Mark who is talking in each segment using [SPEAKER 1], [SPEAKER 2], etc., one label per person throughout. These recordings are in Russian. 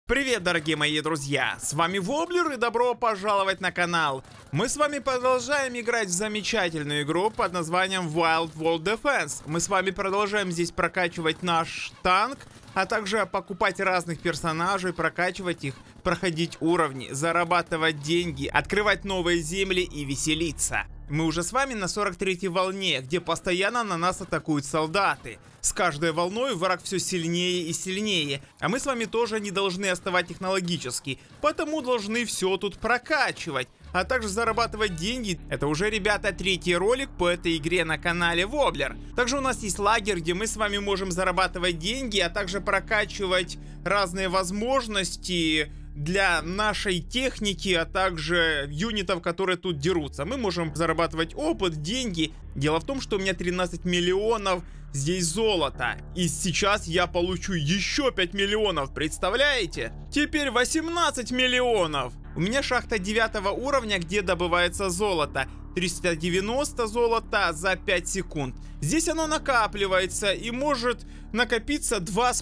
[SPEAKER 1] Привет, дорогие мои друзья! С вами Воблер и добро пожаловать на канал. Мы с вами продолжаем играть в замечательную игру под названием Wild World Defense. Мы с вами продолжаем здесь прокачивать наш танк, а также покупать разных персонажей, прокачивать их, проходить уровни, зарабатывать деньги, открывать новые земли и веселиться. Мы уже с вами на 43-й волне, где постоянно на нас атакуют солдаты. С каждой волной враг все сильнее и сильнее, а мы с вами тоже не должны отставать технологически, потому должны все тут прокачивать, а также зарабатывать деньги. Это уже, ребята, третий ролик по этой игре на канале Воблер. Также у нас есть лагерь, где мы с вами можем зарабатывать деньги, а также прокачивать разные возможности для нашей техники, а также юнитов, которые тут дерутся. Мы можем зарабатывать опыт, деньги. Дело в том, что у меня 13 миллионов здесь золота. И сейчас я получу еще 5 миллионов, представляете? Теперь 18 миллионов. У меня шахта 9 уровня, где добывается золото. 390 золота за 5 секунд. Здесь оно накапливается и может накопиться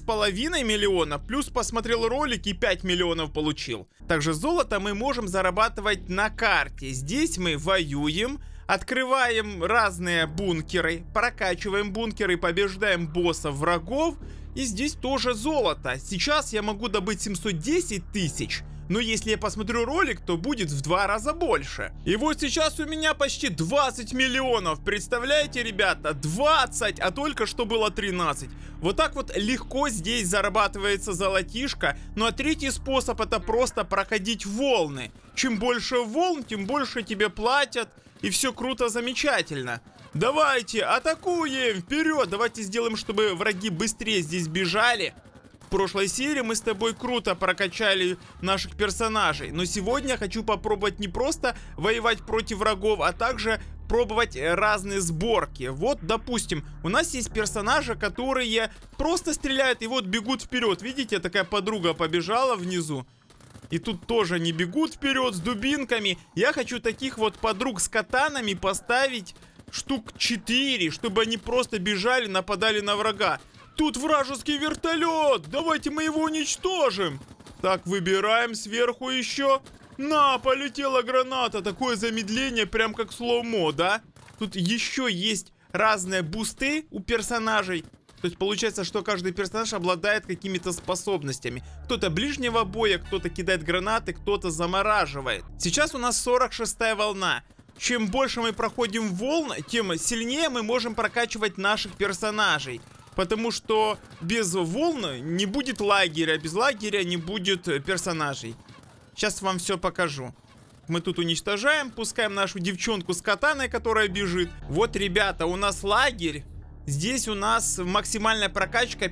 [SPEAKER 1] 2,5 миллиона. Плюс посмотрел ролик и 5 миллионов получил. Также золото мы можем зарабатывать на карте. Здесь мы воюем, открываем разные бункеры, прокачиваем бункеры, побеждаем боссов, врагов. И здесь тоже золото. Сейчас я могу добыть 710 тысяч. Но если я посмотрю ролик, то будет в 2 раза больше. И вот сейчас у меня почти 20 миллионов. Представляете, ребята? 20, а только что было 13. Вот так вот легко здесь зарабатывается золотишко. Ну а третий способ — это просто проходить волны. Чем больше волн, тем больше тебе платят. И все круто, замечательно. Давайте, атакуем! Вперед! Давайте сделаем, чтобы враги быстрее здесь бежали. В прошлой серии мы с тобой круто прокачали наших персонажей, но сегодня я хочу попробовать не просто воевать против врагов, а также пробовать разные сборки. Вот, допустим, у нас есть персонажи, которые просто стреляют и вот бегут вперед. Видите, такая подруга побежала внизу. И тут тоже они бегут вперед с дубинками. Я хочу таких вот подруг с катанами поставить штук 4, чтобы они просто бежали, нападали на врага. Тут вражеский вертолет! Давайте мы его уничтожим! Так, выбираем сверху еще. На, полетела граната. Такое замедление, прям как слоумо, да? Тут еще есть разные бусты у персонажей. То есть получается, что каждый персонаж обладает какими-то способностями. Кто-то ближнего боя, кто-то кидает гранаты, кто-то замораживает. Сейчас у нас 46-я волна. Чем больше мы проходим волн, тем сильнее мы можем прокачивать наших персонажей. Потому что без волн не будет лагеря, без лагеря не будет персонажей. Сейчас вам все покажу. Мы тут уничтожаем, пускаем нашу девчонку с катаной, которая бежит. Вот, ребята, у нас лагерь. Здесь у нас максимальная прокачка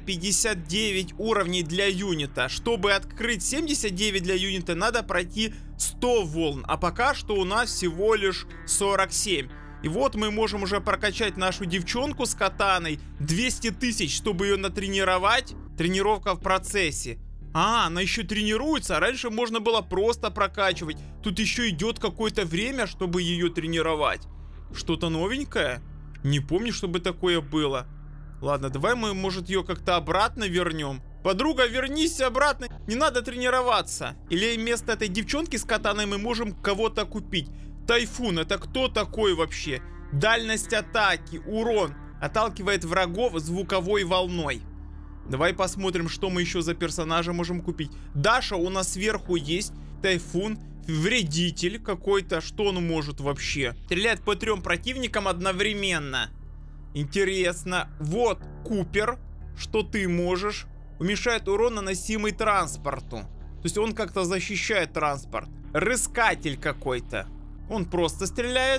[SPEAKER 1] 59 уровней для юнита. Чтобы открыть 79 для юнита, надо пройти 100 волн. А пока что у нас всего лишь 47. И вот мы можем уже прокачать нашу девчонку с катаной. 200 тысяч, чтобы ее натренировать. Тренировка в процессе. А, она еще тренируется. Раньше можно было просто прокачивать. Тут еще идет какое-то время, чтобы ее тренировать. Что-то новенькое? Не помню, чтобы такое было. Ладно, давай мы, может, ее как-то обратно вернем. Подруга, вернись обратно. Не надо тренироваться. Или вместо этой девчонки с катаной мы можем кого-то купить. Тайфун, это кто такой вообще? Дальность атаки, урон. Отталкивает врагов звуковой волной. Давай посмотрим, что мы еще за персонажа можем купить. Даша у нас сверху есть. Тайфун, вредитель какой-то. Что он может вообще? Стреляет по 3 противникам одновременно. Интересно. Вот, Купер. Что ты можешь? Уменьшает урон, наносимый транспорту. То есть он как-то защищает транспорт. Рыскатель какой-то. Он просто стреляет.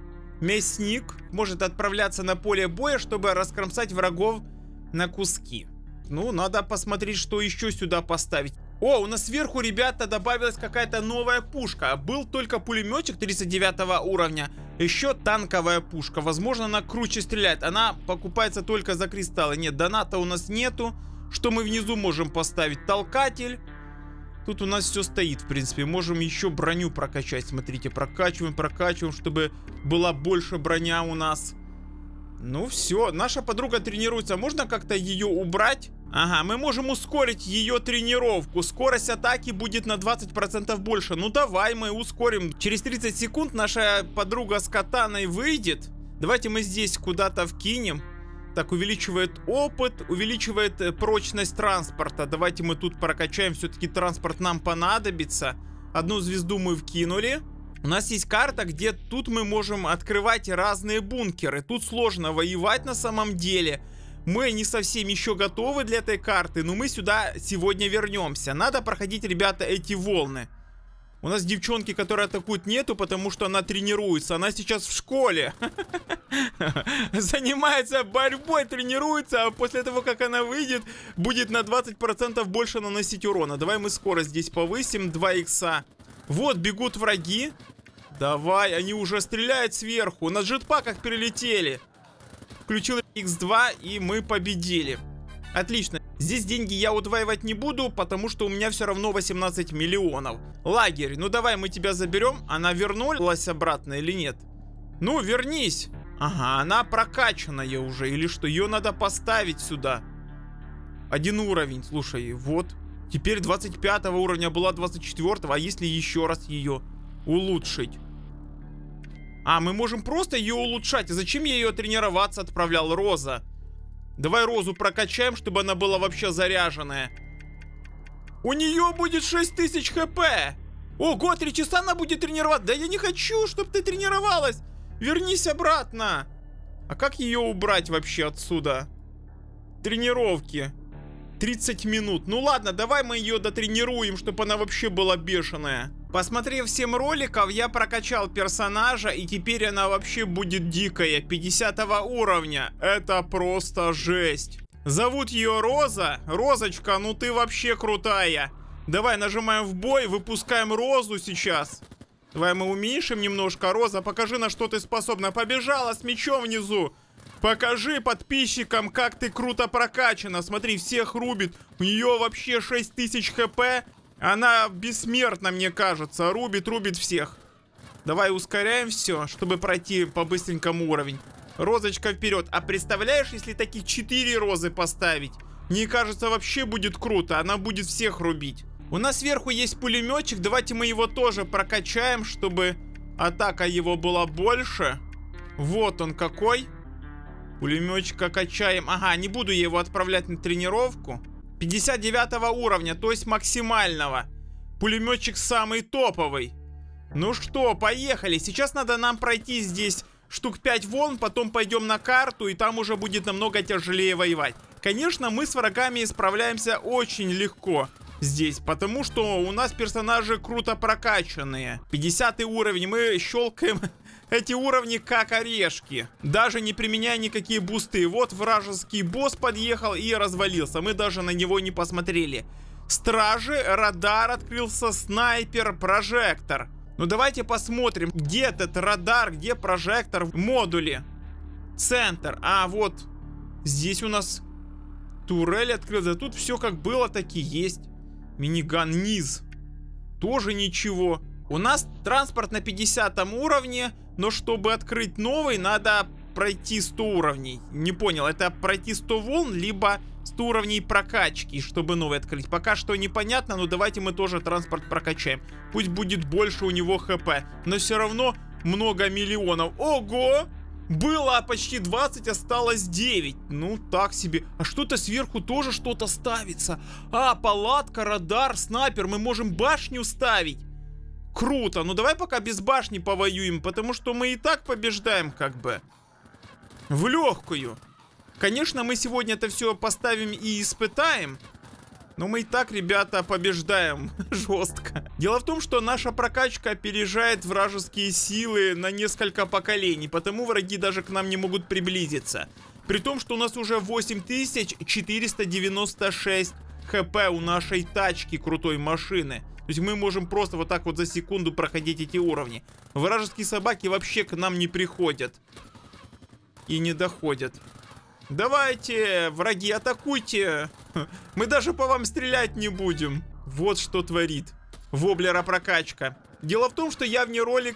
[SPEAKER 1] Мясник может отправляться на поле боя, чтобы раскромсать врагов на куски. Ну, надо посмотреть, что еще сюда поставить. О, у нас сверху, ребята, добавилась какая-то новая пушка. Был только пулеметчик 39 уровня. Еще танковая пушка. Возможно, она круче стреляет. Она покупается только за кристаллы. Нет, доната у нас нету. Что мы внизу можем поставить? Толкатель. Тут у нас все стоит, в принципе. Можем еще броню прокачать. Смотрите, прокачиваем, чтобы была больше броня у нас. Ну все, наша подруга тренируется. Можно как-то ее убрать? Ага, мы можем ускорить ее тренировку. Скорость атаки будет на 20% больше. Ну давай мы ускорим. Через 30 секунд наша подруга с катаной выйдет. Давайте мы здесь куда-то вкинем. Так, увеличивает опыт, увеличивает прочность транспорта. Давайте мы тут прокачаем. Все-таки транспорт нам понадобится. Одну звезду мы вкинули. У нас есть карта, где тут мы можем открывать разные бункеры. Тут сложно воевать на самом деле. Мы не совсем еще готовы для этой карты, но мы сюда сегодня вернемся. Надо проходить, ребята, эти волны. У нас девчонки, которые атакуют, нету, потому что она тренируется. Она сейчас в школе. Занимается борьбой, тренируется, а после того, как она выйдет, будет на 20% больше наносить урона. Давай мы скорость здесь повысим, 2 икса. Вот, бегут враги. Давай, они уже стреляют сверху. На джетпаках перелетели. Включил X2, и мы победили. Отлично. Здесь деньги я удваивать не буду, потому что у меня все равно 18 миллионов. Лагерь, ну давай мы тебя заберем. Она вернулась обратно или нет? Ну, вернись. Ага, она прокачанная уже. Или что, ее надо поставить сюда. 1 уровень, слушай, вот. Теперь 25 уровня, была 24, а если еще раз ее улучшить? А, мы можем просто ее улучшать. И зачем я ее тренироваться отправлял, Роза? Давай Розу прокачаем, чтобы она была вообще заряженная. У нее будет 6000 хп. Ого, 3 часа она будет тренироваться. Да я не хочу, чтобы ты тренировалась. Вернись обратно. А как ее убрать вообще отсюда? Тренировки. 30 минут. Ну ладно, давай мы ее дотренируем, чтобы она вообще была бешеная. Посмотрев 7 роликов, я прокачал персонажа, и теперь она вообще будет дикая. 50 уровня. Это просто жесть. Зовут ее Роза. Розочка, ну ты вообще крутая. Давай нажимаем в бой, выпускаем Розу сейчас. Давай мы уменьшим немножко. Роза, покажи, на что ты способна. Побежала с мечом внизу. Покажи подписчикам, как ты круто прокачана. Смотри, всех рубит. У нее вообще 6000 хп. Она бессмертна, мне кажется. Рубит всех. Давай ускоряем все, чтобы пройти по быстренькому уровень. Розочка вперед. А представляешь, если таких 4 розы поставить? Мне кажется, вообще будет круто. Она будет всех рубить. У нас сверху есть пулеметчик. Давайте мы его тоже прокачаем, чтобы атака его была больше. Вот он какой. Пулеметчика качаем. Ага, не буду я его отправлять на тренировку. 59 уровня, то есть максимального. Пулеметчик самый топовый. Ну что, поехали. Сейчас надо нам пройти здесь штук 5 волн, потом пойдем на карту, и там уже будет намного тяжелее воевать. Конечно, мы с врагами справляемся очень легко здесь, потому что у нас персонажи круто прокачанные. 50 уровень, мы щелкаем эти уровни как орешки, даже не применяя никакие бусты. Вот вражеский босс подъехал и развалился, мы даже на него не посмотрели. Стражи, радар открылся, снайпер, прожектор. Ну давайте посмотрим, где этот радар, где прожектор в модуле. Центр, а вот здесь у нас турель открылась, тут все как было, так и есть. Миниган низ, тоже ничего. У нас транспорт на 50 уровне, но чтобы открыть новый, надо пройти 100 уровней. Не понял, это пройти 100 волн, либо 100 уровней прокачки, чтобы новый открыть. Пока что непонятно, но давайте мы тоже транспорт прокачаем. Пусть будет больше у него хп, но все равно много миллионов. Ого! Было почти 20, осталось 9. Ну, так себе. А что-то сверху тоже что-то ставится. А, палатка, радар, снайпер. Мы можем башню ставить. Круто. Ну, давай пока без башни повоюем, потому что мы и так побеждаем, как бы. В легкую. Конечно, мы сегодня это все поставим и испытаем. Но мы и так, ребята, побеждаем жестко. Дело в том, что наша прокачка опережает вражеские силы на несколько поколений, потому враги даже к нам не могут приблизиться. При том, что у нас уже 8496 хп у нашей тачки, крутой машины. То есть мы можем просто вот так вот за секунду проходить эти уровни. Вражеские собаки вообще к нам не приходят. И не доходят. Давайте, враги, атакуйте. Мы даже по вам стрелять не будем. Вот что творит Воблера прокачка. Дело в том, что я вне ролика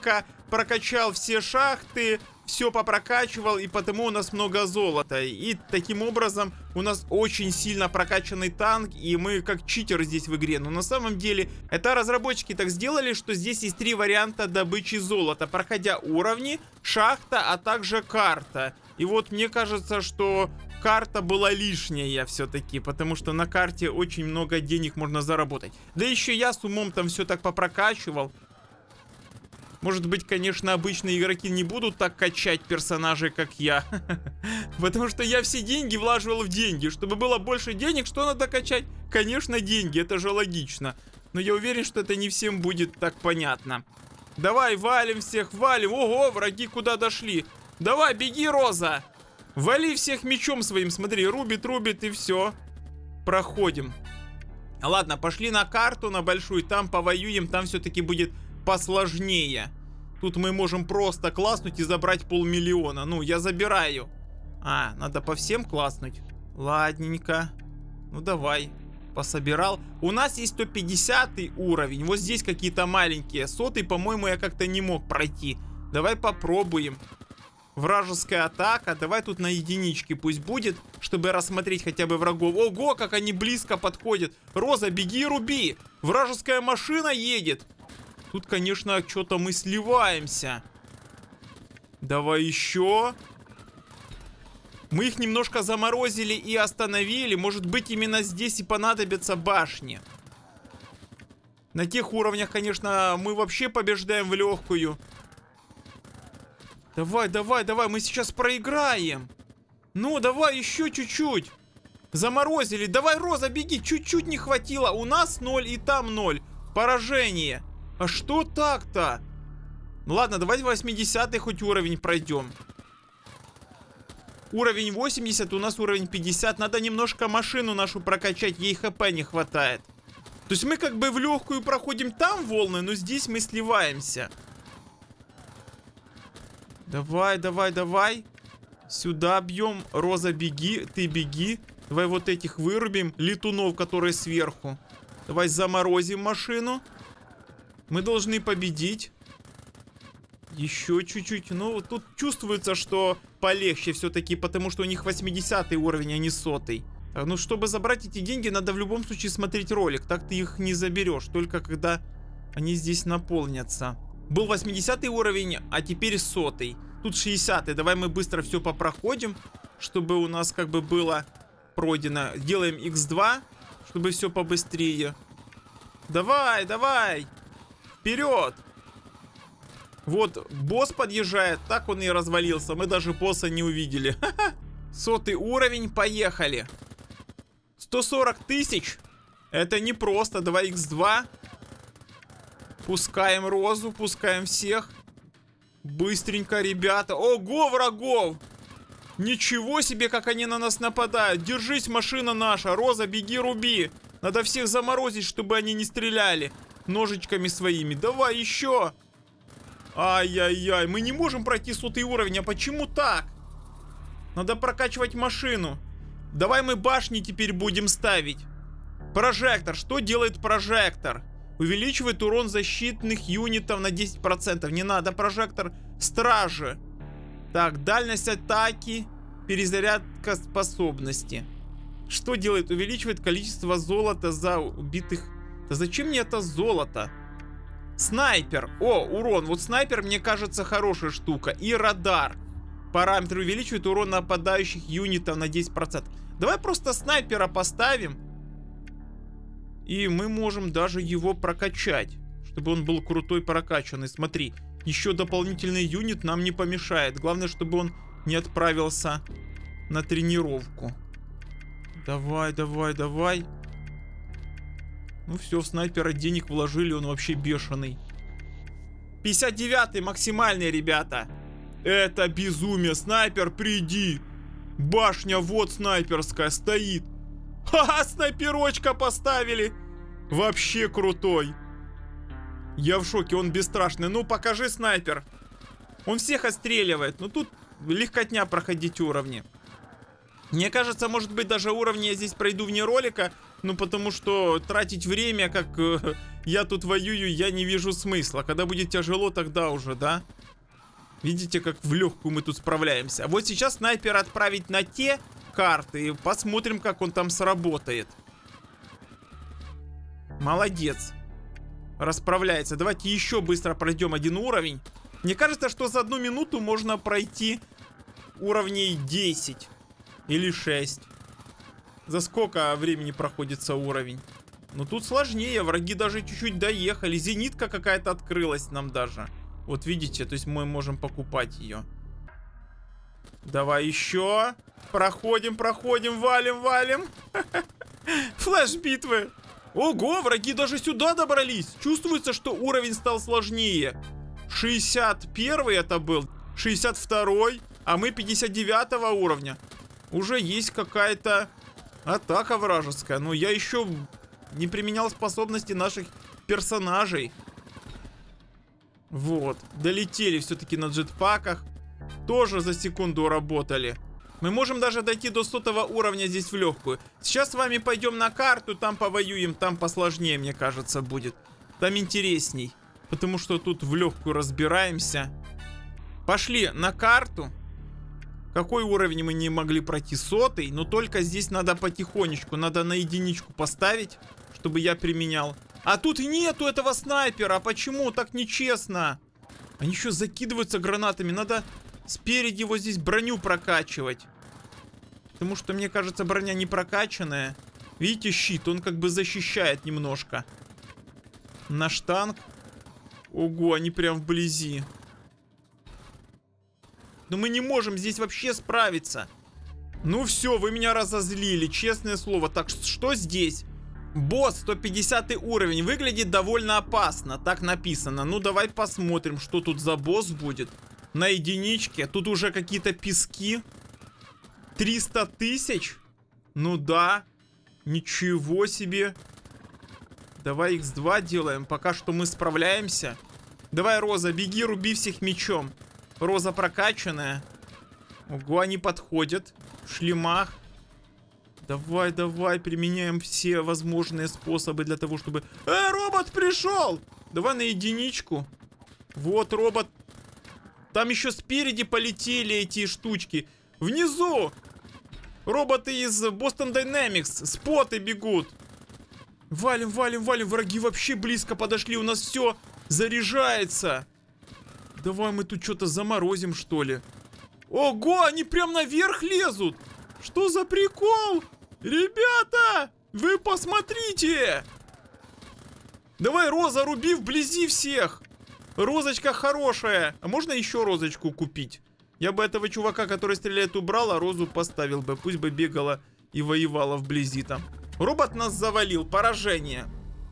[SPEAKER 1] прокачал все шахты, все попрокачивал, и потому у нас много золота. И таким образом у нас очень сильно прокачанный танк, и мы как читеры здесь в игре. Но на самом деле это разработчики так сделали, что здесь есть 3 варианта добычи золота, проходя уровни, шахта, а также карта. И вот мне кажется, что карта была лишняя все-таки, потому что на карте очень много денег можно заработать. Да еще я с умом там все так попрокачивал. Может быть, конечно, обычные игроки не будут так качать персонажей, как я. Потому что я все деньги влаживал в деньги. Чтобы было больше денег, что надо качать? Конечно, деньги, это же логично. Но я уверен, что это не всем будет так понятно. Давай, валим всех, валим. Ого, враги куда дошли. Давай, беги, Роза. Вали всех мечом своим, смотри, рубит и все. Проходим. Ладно, пошли на карту, на большую, там повоюем, там все-таки будет посложнее. Тут мы можем просто класснуть и забрать 500 000. Ну, я забираю. А, надо по всем класснуть. Ладненько. Ну, давай. Пособирал. У нас есть 150 уровень. Вот здесь какие-то маленькие. 100-й, по-моему, я как-то не мог пройти. Давай попробуем. Вражеская атака. Давай тут на единичке пусть будет, чтобы рассмотреть хотя бы врагов. Ого, как они близко подходят. Роза, беги и руби. Вражеская машина едет. Тут, конечно, что-то мы сливаемся. Давай еще. Мы их немножко заморозили и остановили. Может быть, именно здесь и понадобятся башни. На тех уровнях, конечно, мы вообще побеждаем в легкую. Давай, давай, давай, мы сейчас проиграем. Ну, давай еще чуть-чуть. Заморозили. Давай, Роза, беги. Чуть-чуть не хватило. У нас 0 и там 0. Поражение. А что так-то? Ну ладно, давайте 80-й хоть уровень пройдем. Уровень 80, у нас уровень 50. Надо немножко машину нашу прокачать, ей хп не хватает. То есть мы как бы в легкую проходим там волны, но здесь мы сливаемся. Давай, давай, давай. Сюда бьем. Роза, беги, ты беги. Давай вот этих вырубим. Летунов, которые сверху. Давай заморозим машину. Мы должны победить. Еще чуть-чуть. Ну, тут чувствуется, что полегче все-таки, потому что у них 80 уровень, а не 100-й. Ну, чтобы забрать эти деньги, надо в любом случае смотреть ролик. Так ты их не заберешь, только когда они здесь наполнятся. Был 80 уровень, а теперь 100-й. Тут 60-й. Давай мы быстро все попроходим, чтобы у нас как бы было пройдено. Делаем x2, чтобы все побыстрее. Давай, давай. Вперед! Вот, босс подъезжает, так он и развалился. Мы даже босса не увидели. 100-й уровень, поехали. 140 000. Это непросто. Давай x2. Пускаем Розу, пускаем всех. Быстренько, ребята. Ого, врагов! Ничего себе, как они на нас нападают. Держись, машина наша. Роза, беги, руби. Надо всех заморозить, чтобы они не стреляли ножичками своими. Давай еще. Ай-яй-яй. Мы не можем пройти 100-й уровень. А почему так? Надо прокачивать машину. Давай мы башни теперь будем ставить. Прожектор. Что делает прожектор? Увеличивает урон защитных юнитов на 10%. Не надо прожектор. Стражи. Так, дальность атаки. Перезарядка способности. Что делает? Увеличивает количество золота за убитых. Да зачем мне это золото? Снайпер. О, урон. Вот снайпер, мне кажется, хорошая штука. И радар. Параметр увеличивает урон нападающих юнитов на 10%. Давай просто снайпера поставим. И мы можем даже его прокачать. Чтобы он был крутой, прокачанный. Смотри, еще дополнительный юнит нам не помешает. Главное, чтобы он не отправился на тренировку. Давай, давай, давай. Ну все, в снайпера денег вложили, он вообще бешеный. 59-й максимальный, ребята. Это безумие. Снайпер, приди. Башня вот снайперская стоит. Ха-ха, снайперочка поставили. Вообще крутой. Я в шоке, он бесстрашный. Ну, покажи, снайпер. Он всех отстреливает. Ну, тут легкотня проходить уровни. Мне кажется, может быть, даже уровни я здесь пройду вне ролика. Ну, потому что тратить время, как я тут воюю, я не вижу смысла. Когда будет тяжело, тогда уже, да? Видите, как в легкую мы тут справляемся. Вот сейчас снайпера отправить на те карты. И посмотрим, как он там сработает. Молодец. Расправляется. Давайте еще быстро пройдем один уровень. Мне кажется, что за 1 минуту можно пройти уровней 10 или 6. За сколько времени проходится уровень? Ну тут сложнее, враги даже чуть-чуть доехали. Зенитка какая-то открылась нам даже. Вот видите, то есть мы можем покупать ее. Давай еще. Проходим, валим. Флэш-битвы. Ого, враги даже сюда добрались. Чувствуется, что уровень стал сложнее. 61-й это был, 62-й, а мы 59-го уровня. Уже есть какая-то атака вражеская. Но я еще не применял способности наших персонажей. Вот, долетели все-таки на джетпаках. Тоже за секунду работали. Мы можем даже дойти до 100-го уровня здесь в легкую. Сейчас с вами пойдем на карту, там повоюем, там посложнее, мне кажется, будет. Там интересней. Потому что тут в легкую разбираемся. Пошли на карту. Какой уровень мы не могли пройти? 100-й. Но только здесь надо потихонечку. Надо на единичку поставить, чтобы я применял. А тут нету этого снайпера. Почему? Так нечестно. Они еще закидываются гранатами. Надо спереди вот здесь броню прокачивать. Потому что, мне кажется, броня не прокачанная. Видите, щит? Он как бы защищает немножко. Наш танк. Ого, они прям вблизи. Но мы не можем здесь вообще справиться. Ну все, вы меня разозлили, честное слово. Так, что здесь? Босс, 150 уровень. Выглядит довольно опасно, так написано. Ну давай посмотрим, что тут за босс будет. На единичке. Тут уже какие-то пески. 300 тысяч? Ну да. Ничего себе. Давай x2 делаем. Пока что мы справляемся. Давай, Роза, беги, руби всех мечом. Роза прокачанная. Ого, они подходят. В шлемах. Давай, давай, применяем все возможные способы для того, чтобы... робот пришел! Давай на единичку. Вот, робот. Там еще спереди полетели эти штучки. Внизу! Роботы из Boston Dynamics. Споты бегут. Валим, валим, валим. Враги вообще близко подошли. У нас все заряжается. Давай мы тут что-то заморозим, что ли. Ого, они прям наверх лезут. Что за прикол? Ребята, вы посмотрите. Давай, Роза, руби вблизи всех. Розочка хорошая. А можно еще розочку купить? Я бы этого чувака, который стреляет, убрал, а Розу поставил бы. Пусть бы бегала и воевала вблизи там. Робот нас завалил. Поражение.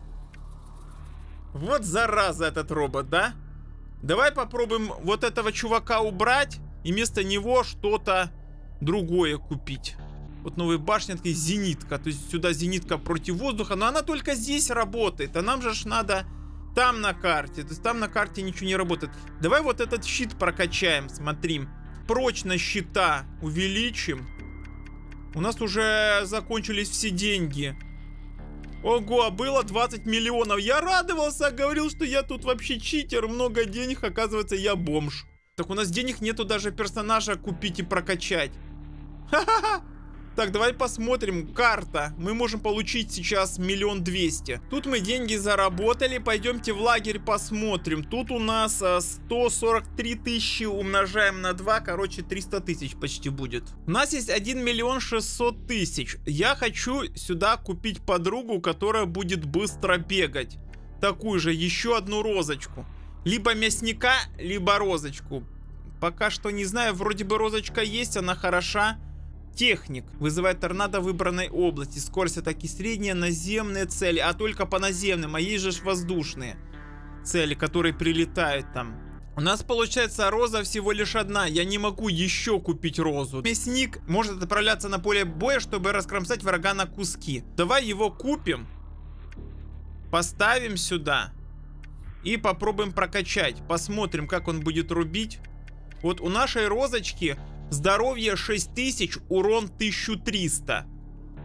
[SPEAKER 1] Вот зараза этот робот, да? Давай попробуем вот этого чувака убрать и вместо него что-то другое купить. Вот новая башня, такая зенитка. То есть сюда зенитка против воздуха. Но она только здесь работает. А нам же ж надо там на карте. То есть там на карте ничего не работает. Давай вот этот щит прокачаем. Смотри. Прочность щита увеличим. У нас уже закончились все деньги. Ого, было 20 миллионов. Я радовался, говорил, что я тут вообще читер. Много денег, оказывается, я бомж. Так у нас денег нету даже персонажа купить и прокачать. Ха-ха-ха. Так, давай посмотрим. Карта. Мы можем получить сейчас 1 200 000. Тут мы деньги заработали. Пойдемте в лагерь посмотрим. Тут у нас 143 тысячи умножаем на 2. Короче, 300 тысяч почти будет. У нас есть 1 600 000. Я хочу сюда купить подругу, которая будет быстро бегать. Такую же, еще одну розочку. Либо мясника, либо розочку. Пока что не знаю. Вроде бы розочка есть, она хороша. Техник. Вызывает торнадо в выбранной области. Скорость атаки средняя, наземные цели. А только по наземным. А есть же воздушные цели, которые прилетают там. У нас получается роза всего лишь одна. Я не могу еще купить розу. Мясник может отправляться на поле боя, чтобы раскромсать врага на куски. Давай его купим. Поставим сюда. И попробуем прокачать. Посмотрим, как он будет рубить. Вот у нашей розочки... Здоровье 6000, урон 1300.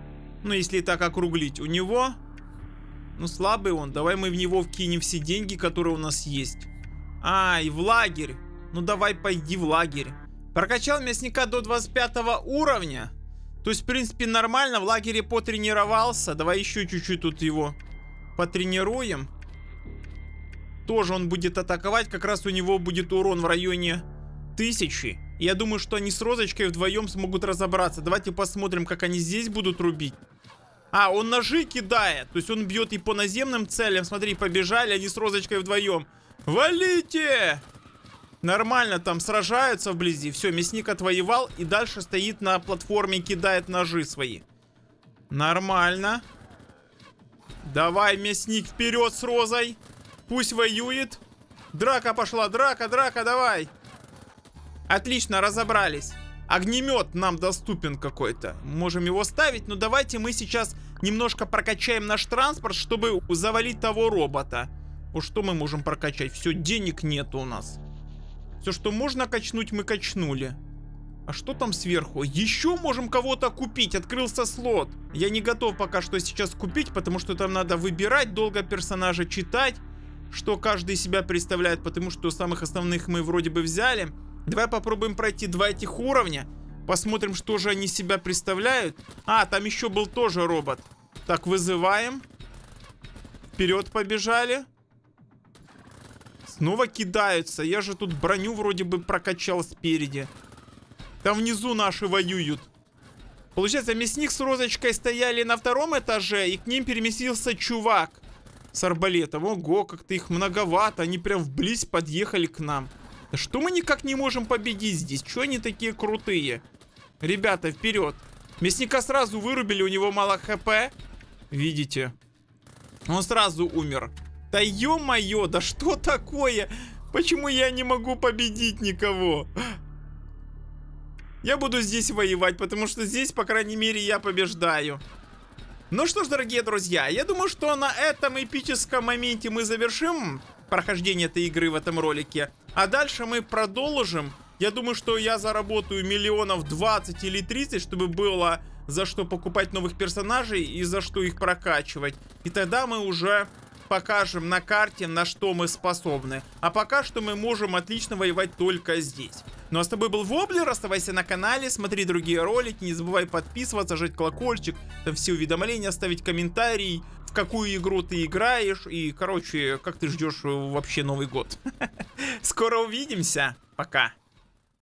[SPEAKER 1] Ну, если так округлить. У него... Ну, слабый он. Давай мы в него вкинем все деньги, которые у нас есть. А, и в лагерь. Ну, давай пойди в лагерь. Прокачал мясника до 25 уровня. То есть, в принципе, нормально. В лагере потренировался. Давай еще чуть-чуть тут его потренируем. Тоже он будет атаковать. Как раз у него будет урон в районе 1000. Я думаю, что они с Розочкой вдвоем смогут разобраться. Давайте посмотрим, как они здесь будут рубить. А, он ножи кидает. То есть он бьет и по наземным целям. Смотри, побежали они с Розочкой вдвоем. Валите! Нормально там сражаются вблизи. Все, мясник отвоевал. И дальше стоит на платформе, кидает ножи свои. Нормально. Давай, мясник, вперед с Розой. Пусть воюет. Драка пошла, драка, давай. Отлично, разобрались. Огнемет нам доступен какой-то. Можем его ставить, но давайте мы сейчас немножко прокачаем наш транспорт, чтобы завалить того робота. Вот что мы можем прокачать? Все, денег нет у нас. Все, что можно качнуть, мы качнули. А что там сверху? Еще можем кого-то купить. Открылся слот. Я не готов пока что сейчас купить, потому что там надо выбирать, долго персонажа читать, что каждый из себя представляет, потому что самых основных мы вроде бы взяли. Давай попробуем пройти 2 этих уровня. Посмотрим, что же они себя представляют. А, там еще был тоже робот. Так, вызываем. Вперед побежали. Снова кидаются. Я же тут броню вроде бы прокачал спереди. Там внизу наши воюют. Получается, мясник с Розочкой стояли на 2-м этаже, и к ним переместился чувак с арбалетом. Ого, как-то их многовато. Они прям вблизь подъехали к нам. Да что мы никак не можем победить здесь? Чего они такие крутые? Ребята, вперед. Мясника сразу вырубили, у него мало хп. Видите? Он сразу умер. Да ё-моё, да что такое? Почему я не могу победить никого? Я буду здесь воевать, потому что здесь, по крайней мере, я побеждаю. Ну что ж, дорогие друзья, я думаю, что на этом эпическом моменте мы завершим прохождение этой игры в этом ролике. А дальше мы продолжим. Я думаю, что я заработаю миллионов 20 или 30, чтобы было за что покупать новых персонажей и за что их прокачивать. И тогда мы уже покажем на карте, на что мы способны. А пока что мы можем отлично воевать только здесь. Ну а с тобой был Воблер, оставайся на канале, смотри другие ролики, не забывай подписываться, жать колокольчик, там все уведомления, оставить комментарий, в какую игру ты играешь и, короче, как ты ждешь вообще Новый год. Скоро увидимся, пока.